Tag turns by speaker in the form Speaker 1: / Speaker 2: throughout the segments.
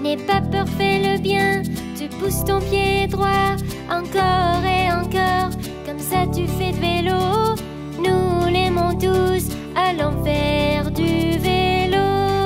Speaker 1: N'aie pas peur, fais le bien. Tu pousses ton pied droit, encore et encore. Comme ça tu fais de vélo. Nous l'aimons tous, allons faire du vélo.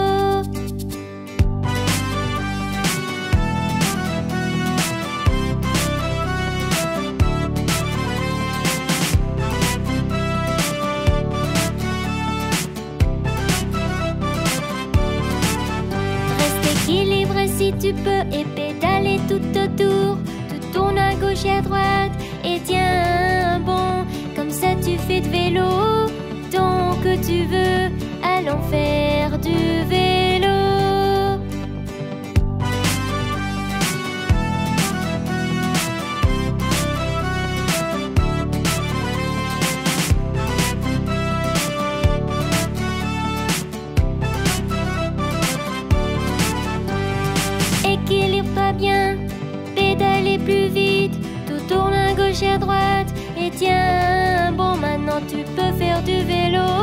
Speaker 1: Équilibre si tu peux et pédaler tout autour. Tu tournes à gauche et à droite et tiens bon. Comme ça tu fais de vélo tant que tu veux. Allons faire du vélo. Équilibre-toi bien, pédaler plus vite. Tout tourne à gauche et à droite et tiens bon, maintenant tu peux faire du vélo.